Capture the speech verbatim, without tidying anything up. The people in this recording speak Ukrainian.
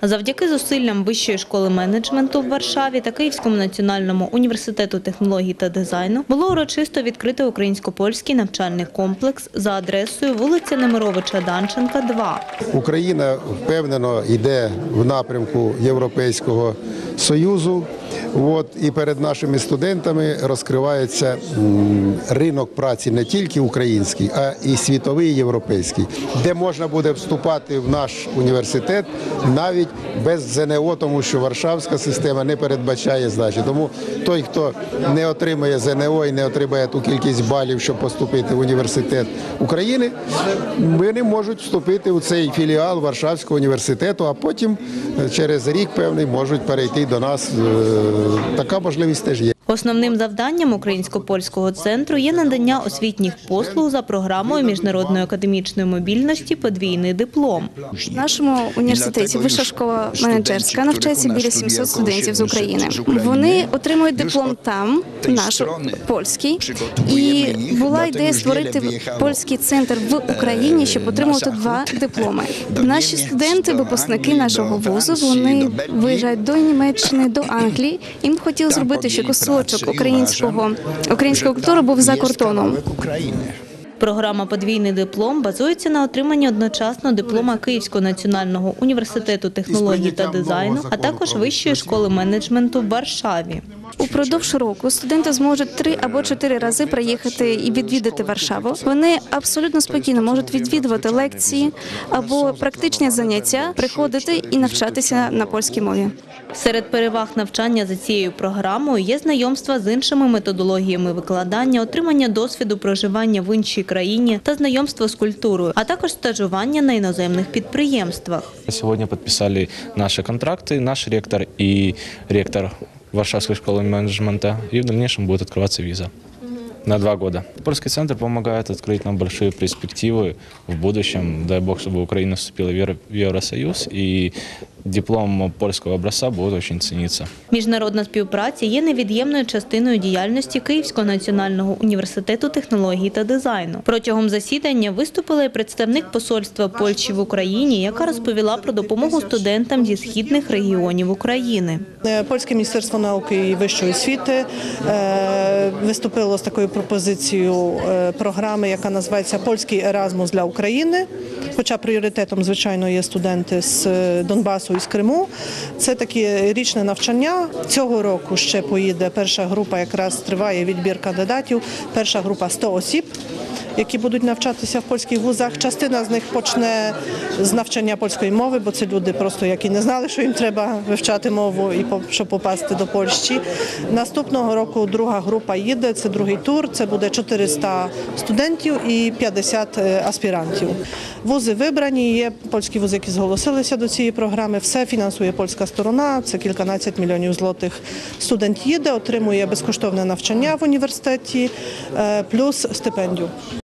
Завдяки зусиллям Вищої школи менеджменту в Варшаві та Київському національному університету технологій та дизайну було урочисто відкрито українсько-польський навчальний комплекс за адресою вулиця Немировича-Данченка, два. Україна впевнено йде в напрямку Європейського Союзу. От, і перед нашими студентами розкривається ринок праці не тільки український, а і світовий, і європейський, де можна буде вступати в наш університет навіть без ЗНО, тому що варшавська система не передбачає здачі. Тому той, хто не отримає ЗНО і не отримає ту кількість балів, щоб поступити в університет України, вони можуть вступити у цей філіал Варшавського університету, а потім через рік певний можуть перейти до нас. Така можливість теж є. Основним завданням Українсько-польського центру є надання освітніх послуг за програмою міжнародної академічної мобільності «Подвійний диплом». В нашому університеті Вища школа менеджерська навчається біля сімсот студентів з України. Вони отримують диплом там, наш польський, і була ідея створити польський центр в Україні, щоб отримувати два дипломи. Наші студенти, випускники нашого вузу, вони виїжджають до Німеччини, до Англії. Їм хотіли зробити, що кусочок українського, української культури був за кордоном. Програма «Подвійний диплом» базується на отриманні одночасно диплома Київського національного університету технологій та дизайну, а також Вищої школи менеджменту в Варшаві. Упродовж року студенти зможуть три або чотири рази приїхати і відвідати Варшаву. Вони абсолютно спокійно можуть відвідувати лекції або практичні заняття, приходити і навчатися на польській мові. Серед переваг навчання за цією програмою є знайомства з іншими методологіями викладання, отримання досвіду проживання в іншій країні та знайомство з культурою, а також стажування на іноземних підприємствах. Сьогодні підписали наші контракти, наш ректор і ректор Варшавской школы менеджмента, и в дальнейшем будет открываться виза на два года. Польский центр помогает открыть нам большие перспективы в будущем. Дай бог, чтобы Украина вступила в Евросоюз, и диплом польського образця буде дуже цінитися. Міжнародна співпраця є невід'ємною частиною діяльності Київського національного університету технологій та дизайну. Протягом засідання виступила і представник посольства Польщі в Україні, яка розповіла про допомогу студентам зі східних регіонів України. Польське міністерство науки і вищої освіти виступило з такою пропозицією програми, яка називається «Польський Еразмус для України». Хоча пріоритетом, звичайно, є студенти з Донбасу і з Криму. Це таке річне навчання. Цього року ще поїде перша група, якраз триває відбір кандидатів. Перша група – сто осіб, які будуть навчатися в польських вузах. Частина з них почне з навчання польської мови, бо це люди просто, які не знали, що їм треба вивчати мову, і щоб попасти до Польщі. Наступного року друга група їде, це другий тур, це буде чотириста студентів і п'ятдесят аспірантів. Вузи вибрані, є польські вузи, які зголосилися до цієї програми. Все фінансує польська сторона, це кільканадцять мільйонів злотих. Студент їде, отримує безкоштовне навчання в університеті, плюс стипендію.